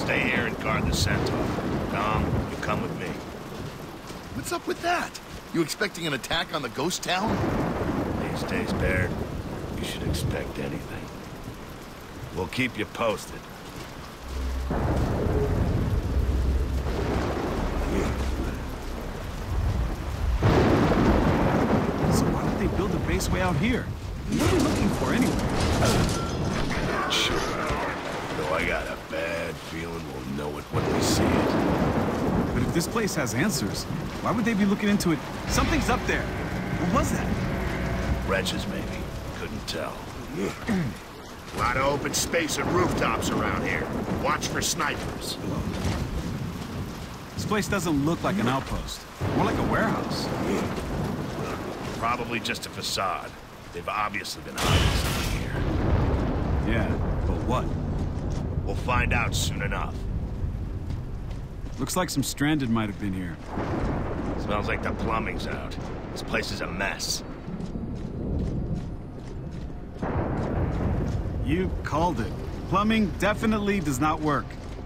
stay here and guard the Centaur. Tom, you come with me. What's up with that? You expecting an attack on the ghost town? These days, Baird, you should expect anything. We'll keep you posted. So why would they build a base way out here? What are we looking for anyway? Not sure. Though I got a bad feeling we'll know it when we see it. But if this place has answers, why would they be looking into it? Something's up there. What was that? Wretches, maybe. Couldn't tell. A lot of open space and rooftops around here. Watch for snipers. This place doesn't look like an outpost. More like a warehouse. Probably just a facade. They've obviously been hiding something here. Yeah, but what? We'll find out soon enough. Looks like some stranded might have been here. Smells like the plumbing's out. This place is a mess. You called it. Plumbing definitely does not work.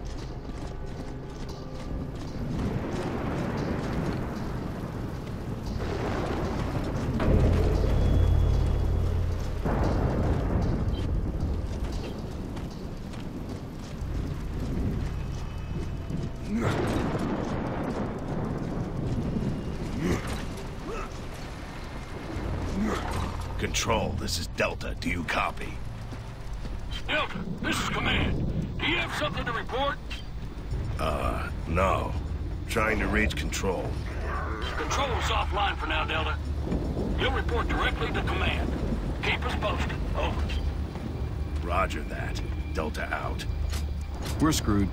Control, this is Delta. Do you copy? Delta, this is Command. Do you have something to report? No. Trying to reach Control. Control's offline for now, Delta. You'll report directly to Command. Keep us posted. Over. Roger that. Delta out. We're screwed.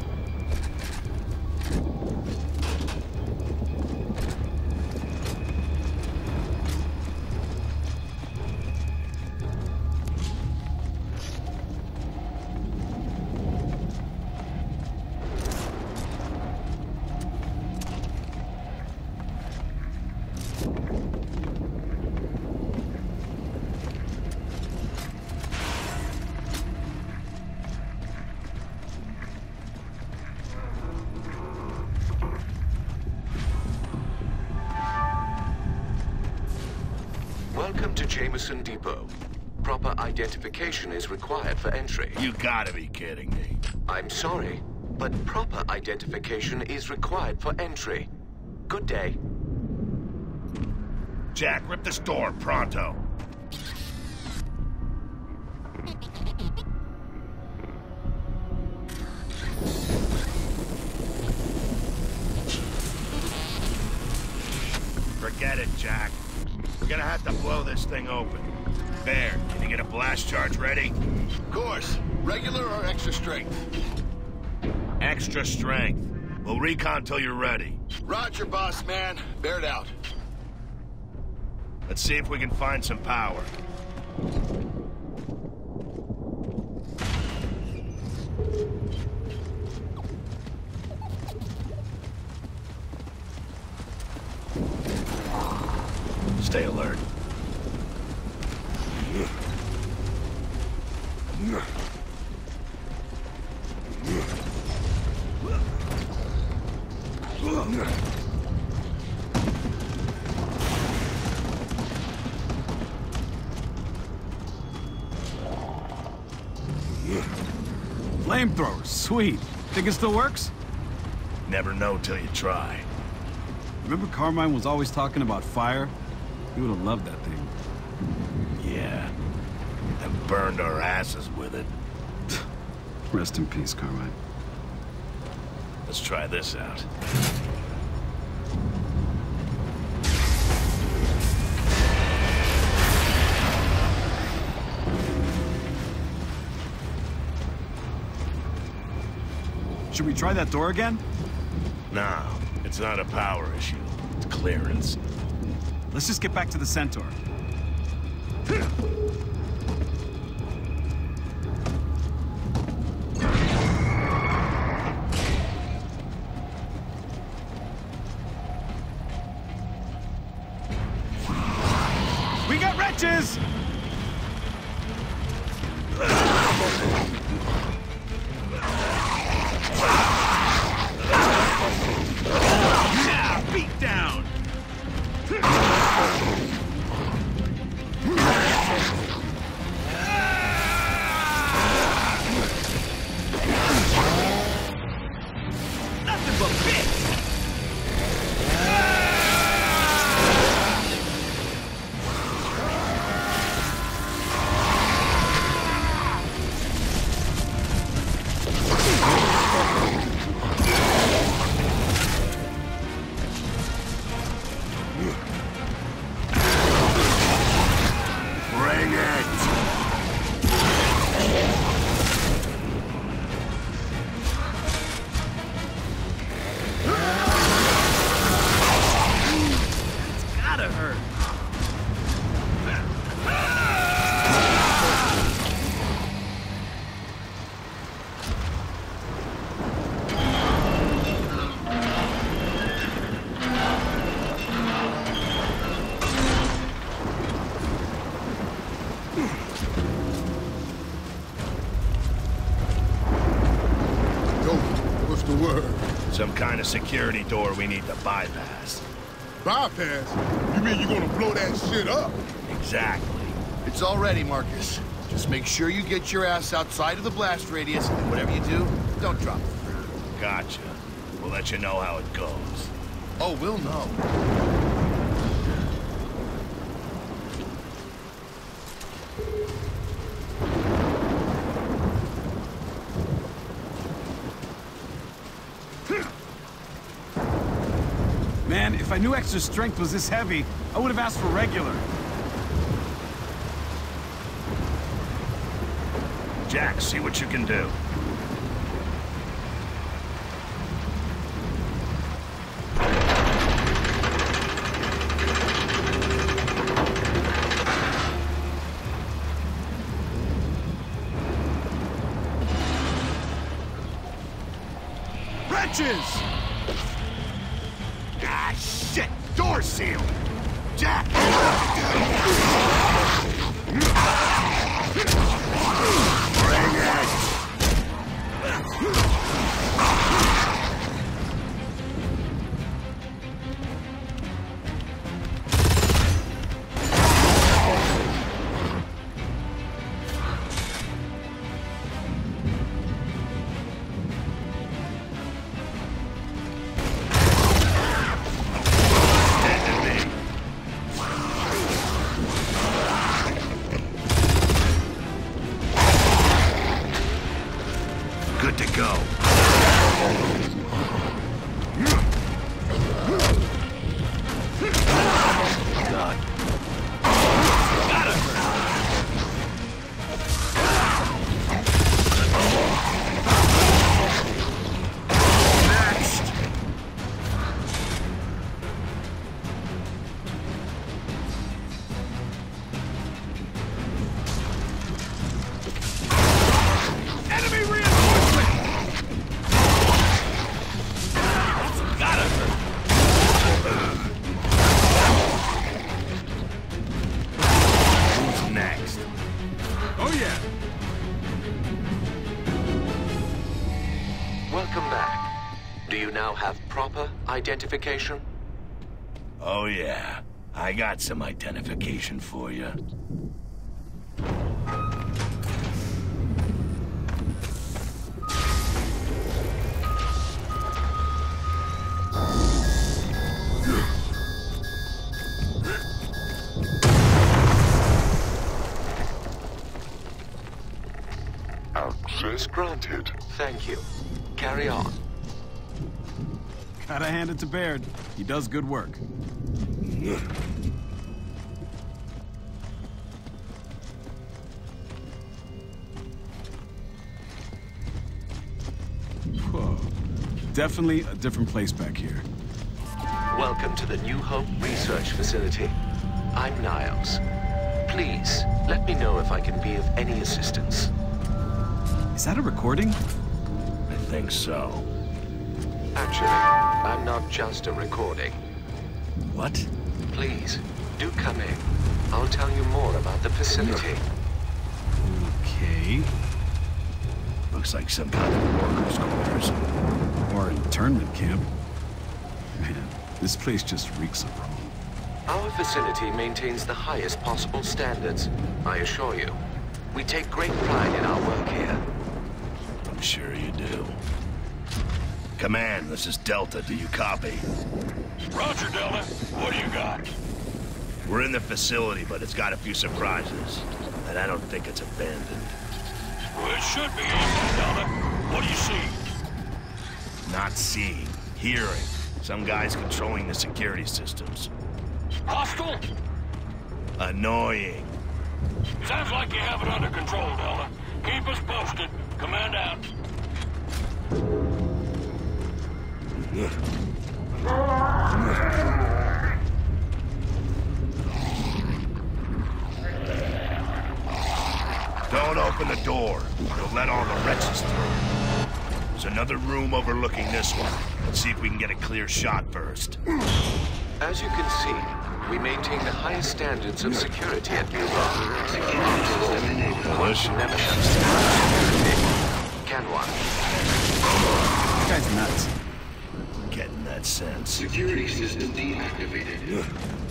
Welcome to Jameson Depot. Proper identification is required for entry. You gotta be kidding me. I'm sorry, but proper identification is required for entry. Good day. Jack, rip this door, pronto. Forget it, Jack. We're gonna have to blow this thing open. Baird, can you get a blast charge ready? Of course. Regular or extra strength? Extra strength. We'll recon till you're ready. Roger, boss man. Baird out. Let's see if we can find some power. Stay alert. Flamethrower, sweet. Think it still works? Never know till you try. Remember Carmine was always talking about fire? He would have loved that thing. Yeah. And burned our asses with it. Rest in peace, Carmine. Let's try this out. Should we try that door again? No, it's not a power issue. It's clearance. Let's just get back to the Centaur. We got wretches! the word? Some kind of security door we need to bypass. Bypass? You mean you're gonna blow that shit up? Exactly. It's all ready, Marcus. Just make sure you get your ass outside of the blast radius, and whatever you do, don't drop the fruit. Gotcha. We'll let you know how it goes. Oh, we'll know. Man, if I knew extra strength was this heavy, I would have asked for regular. Jack, see what you can do. Wretches! Ah, shit! Door sealed! Jack! Bring it! Good to go. God. Got him. Next. Enemy reinforcement. Got him. Who's next? Oh yeah. Welcome back. Do you now have proper identification? Oh yeah. I got some identification for you. Access granted. Thank you. Carry on. Gotta hand it to Baird. He does good work. Whoa. Definitely a different place back here. Welcome to the New Hope Research Facility. I'm Niles. Please, let me know if I can be of any assistance. Is that a recording? I think so. Actually, I'm not just a recording. What? Please, do come in. I'll tell you more about the facility. Okay. Looks like some kind of workers' quarters. Or internment camp. Man, this place just reeks of Rome. Our facility maintains the highest possible standards, I assure you. We take great pride in our work here. I'm sure you do. Command, this is Delta. Do you copy? Roger, Delta. What do you got? We're in the facility, but it's got a few surprises. And I don't think it's abandoned. Well, it should be easy, Delta. What do you see? Not seeing, hearing. Some guys controlling the security systems. Hostile? Annoying. Sounds like you have it under control, Delta. Keep us posted. Command out. Don't open the door. You'll let all the wretches through. There's another room overlooking this one. Let's see if we can get a clear shot first. As you can see, we maintain the highest standards of security at New Hope. One never shuts down security. Can one? guy's nuts. Getting that sense. Security system deactivated.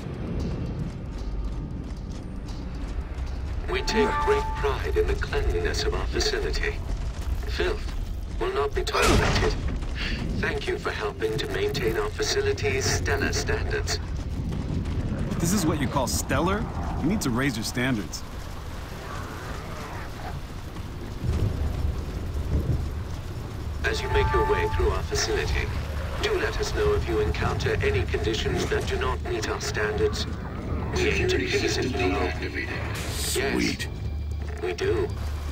We take great pride in the cleanliness of our facility. Filth will not be tolerated. Thank you for helping to maintain our facility's stellar standards. If this is what you call stellar, you need to raise your standards. As you make your way through our facility, do let us know if you encounter any conditions that do not meet our standards. We aim to please and deactivated. Sweet. Yes, we do.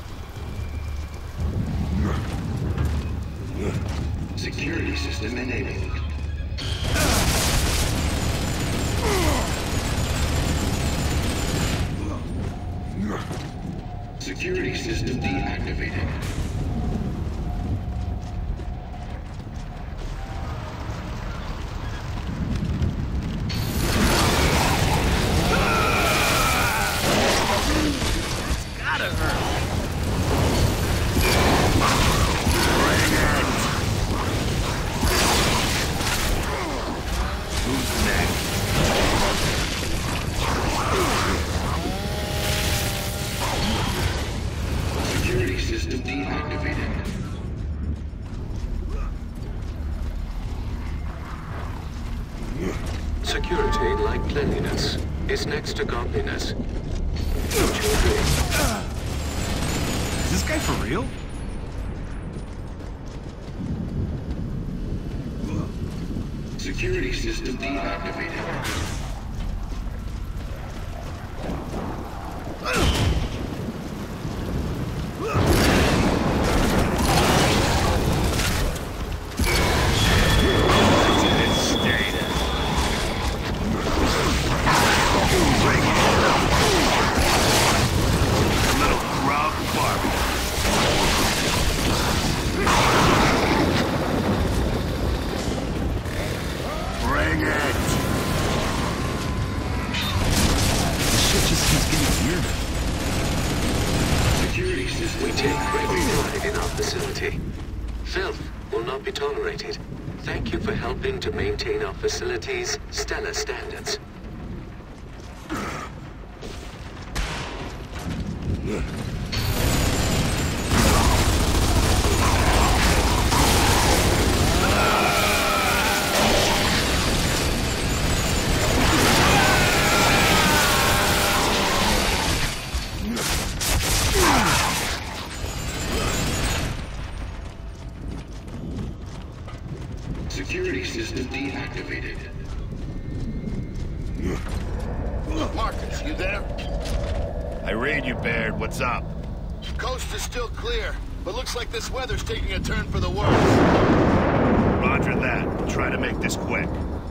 Security system enabled. Security system deactivated. Security system deactivated. Security, like cleanliness, is next to godliness. Don't you agree? Is this guy for real? Security system deactivated. We take great pride in our facility. Filth will not be tolerated. Thank you for helping to maintain our facility's stellar standards. Security system deactivated. Marcus, you there? I read you, Baird. What's up? Coast is still clear, but looks like this weather's taking a turn for the worse. Roger that. Try to make this quick.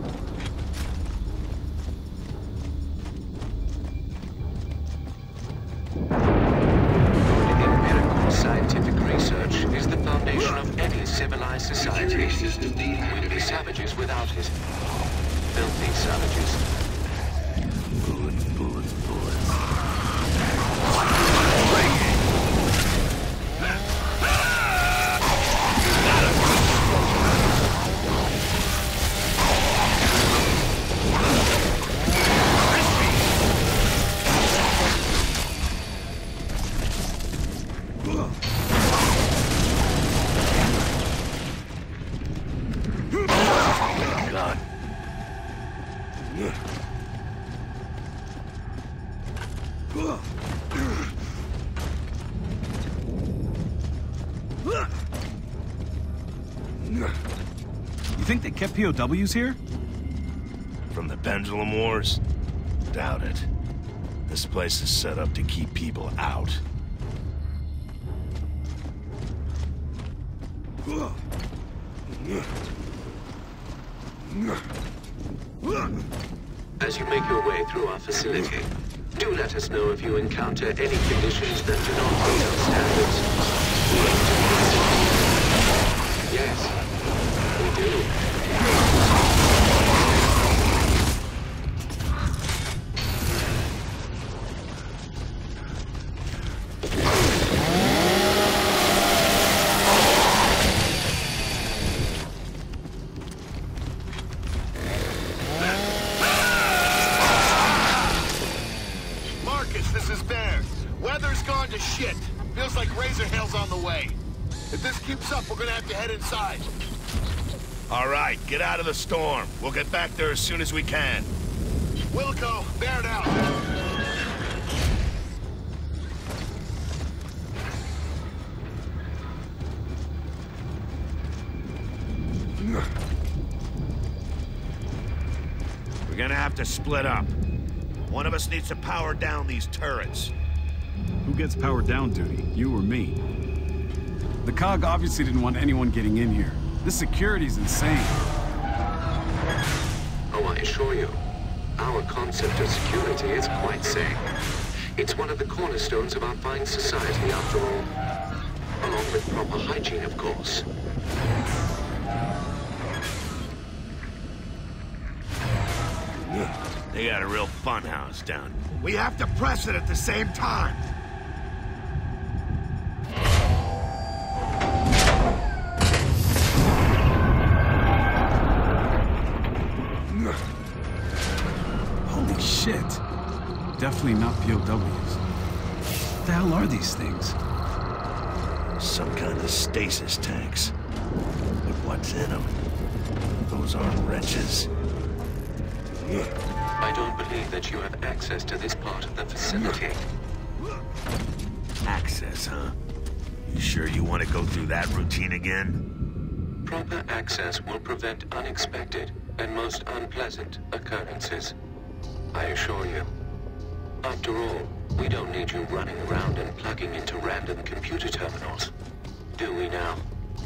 Empirical scientific research is the foundation of any civilized society. Security system We'd be deactivated. savages without it. Filthy savages. Bullets, bullets, bullets. God. You think they kept POWs here? From the Pendulum Wars? Doubt it. This place is set up to keep people out. As you make your way through our facility, do let us know if you encounter any conditions that do not meet our standards. We aim to please you. Yes, we do. keeps up, we're gonna have to head inside. All right, get out of the storm. We'll get back there as soon as we can. Wilco, bear down. We're gonna have to split up. One of us needs to power down these turrets. Who gets powered down duty? You or me? The COG obviously didn't want anyone getting in here. This security's insane. Oh, I assure you, our concept of security is quite sane. It's one of the cornerstones of our fine society, after all. Along with proper hygiene, of course. They got a real fun house down. We have to press it at the same time. Holy shit. Definitely not POWs. What the hell are these things? Some kind of stasis tanks. But what's in them? Those aren't wrenches. I don't believe that you have access to this part of the facility. Access, huh? You sure you want to go through that routine again? Proper access will prevent unexpected and most unpleasant occurrences. I assure you. After all, we don't need you running around and plugging into random computer terminals. Do we now?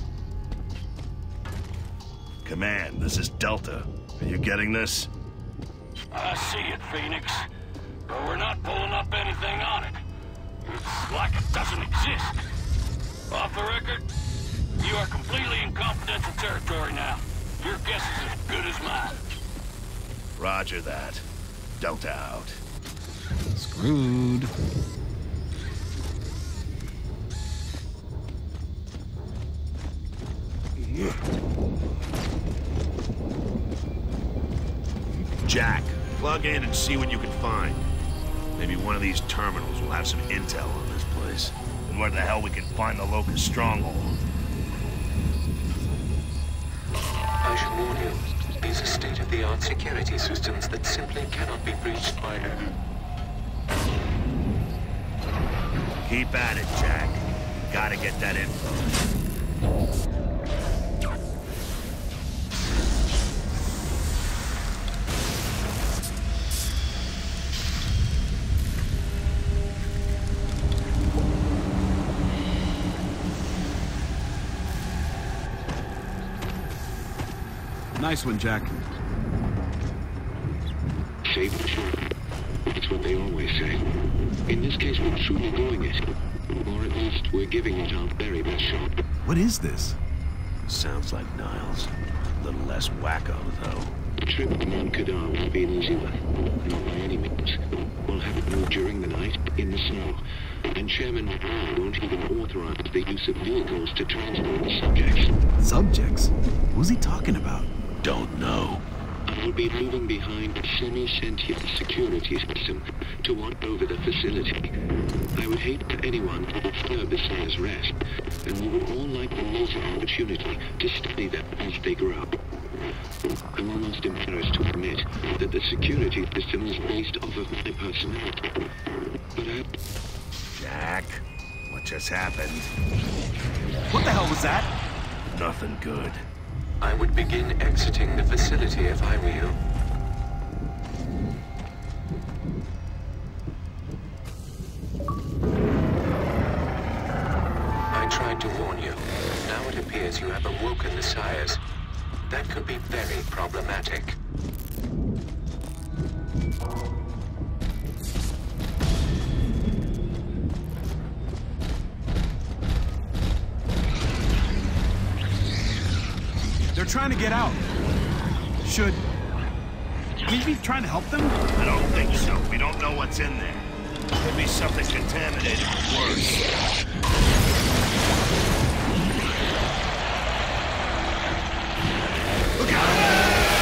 Command, this is Delta. Are you getting this? I see it, Phoenix. But we're not pulling up anything on it. It's like it doesn't exist. Off the record, you are completely in confidential territory now. Your guess is as good as mine. Roger that. Delta out. Screwed. Jack, plug in and see what you can find. Maybe one of these terminals will have some intel on this place. And where the hell we can find the Locust stronghold. I should warn you, these are state-of-the-art security systems that simply cannot be breached by her. Keep at it, Jack. Gotta get that info. Nice one, Jack. Save the shot. That's what they always say. In this case, we're truly going it. Or at least, we're giving it our very best shot. What is this? Sounds like Niles. A little less wacko, though. The trip to Mount Kadar won't be an easy one. Not by any means. We'll have it move during the night, in the snow. And Chairman McGraw won't even authorize the use of vehicles to transport the subjects. Subjects? What's he talking about? Don't know. I will be moving behind a semi-sentient security system to watch over the facility. I would hate for anyone to disturb the Sire's rest, and we would all like to use the opportunity to study them as they grow up. I'm almost embarrassed to admit that the security system is based off of my personality. But Jack, what just happened? What the hell was that? Nothing good. I would begin exiting the facility if I were you. I tried to warn you. Now it appears you have awoken the Sires. That could be very problematic. They're trying to get out. Should we be trying to help them? I don't think so. We don't know what's in there. Could be something contaminated or worse. Look out!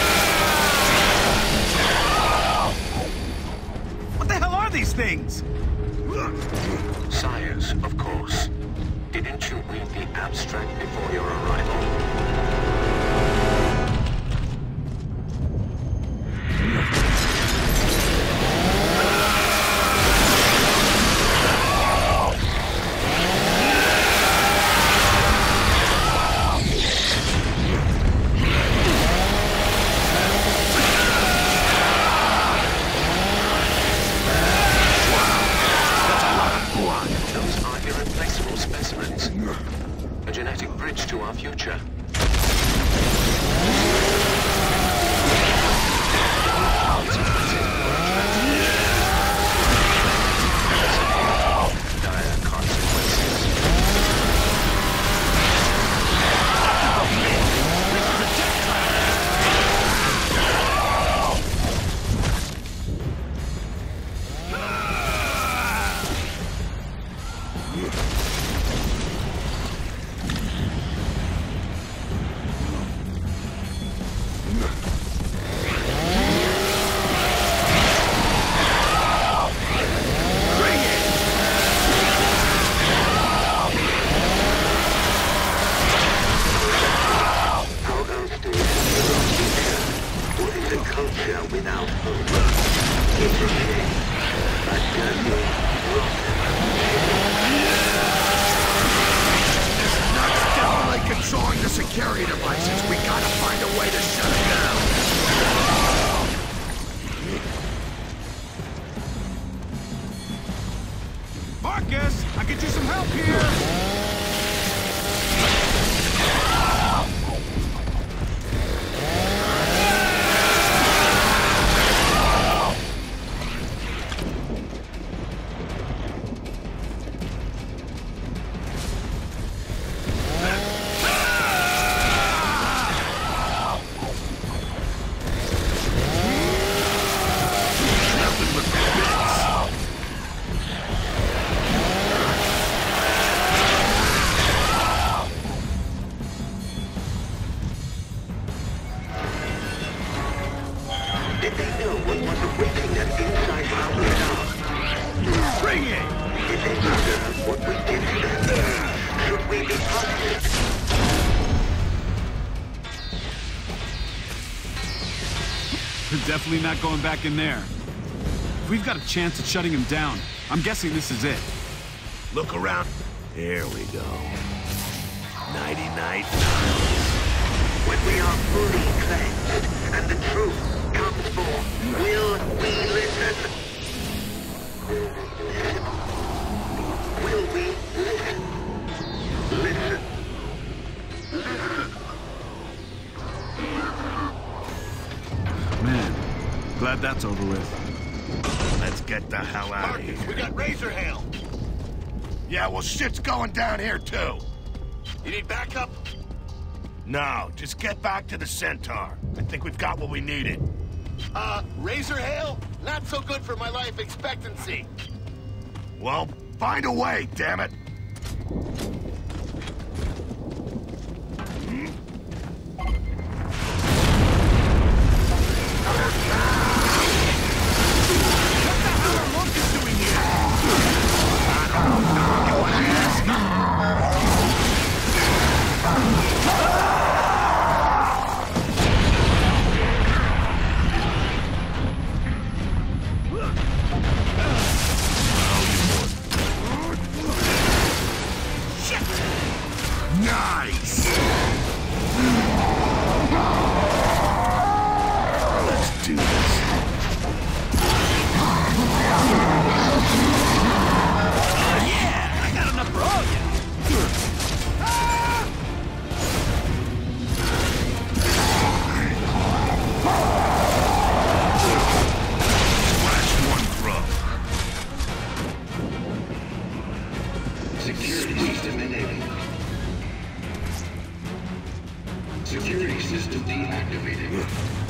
What the hell are these things? Sires, of course. Didn't you read the abstract before future. Dire consequences. Without hope. It's a shame. A dirty, This nut's definitely controlling the security devices. We gotta find a way to shut it down. Marcus, I could use some help here! Did they know what was awaiting them inside our radar? Bring it! Did they deserve what we did to them? Should we be punished? We're definitely not going back in there. If we've got a chance at shutting him down, I'm guessing this is it. Look around. Here we go. Nighty-night. When we are fully cleansed and the truth comes forth, will we listen? Will we listen? Listen. Man, glad that's over with. Let's get the hell out of here. We got Razor Hail. Yeah, well, shit's going down here, too. You need backup? No, just get back to the Centaur. I think we've got what we needed. Razor Hail? Not so good for my life expectancy. Well, find a way, damn it. Nice! Let's do this. Yeah! I got enough for all of you! Splash one throw. Security system enabled. Security system deactivated.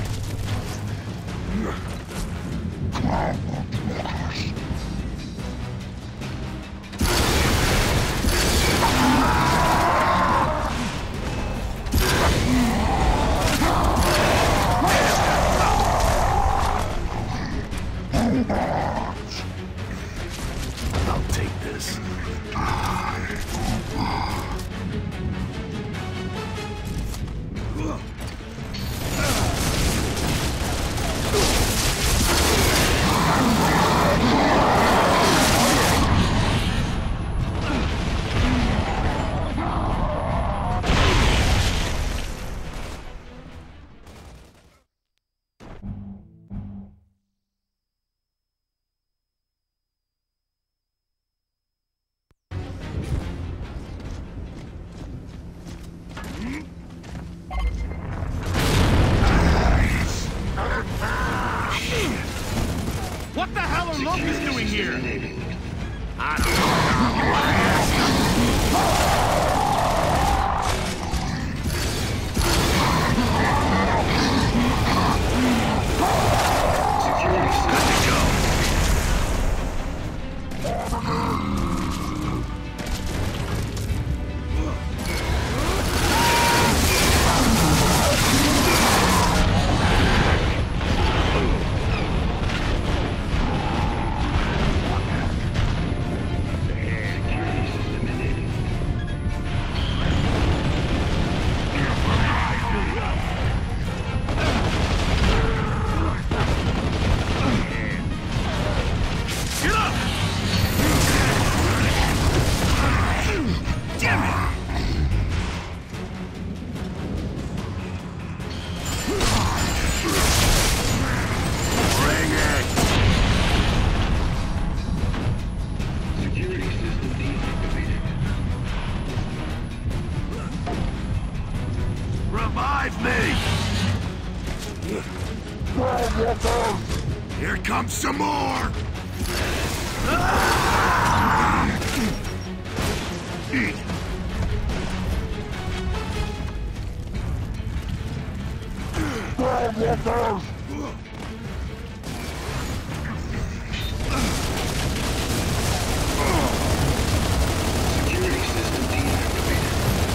I'll take this. Marcus doing here? I don't Here comes some more! Security system deactivated.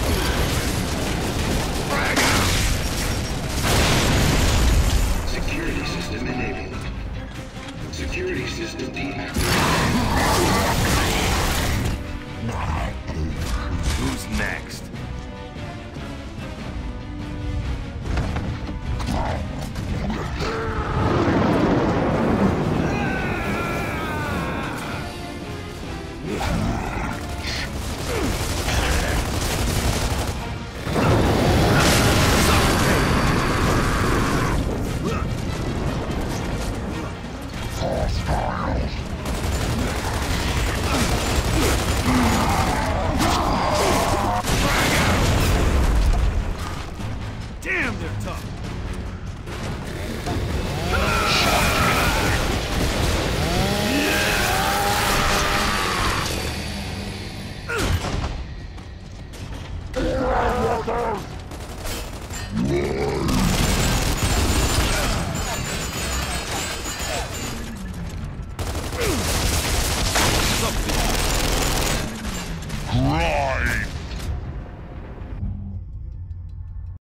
Security system enabled. Security system deactivated. Who's next? Damn, they're tough. Yeah.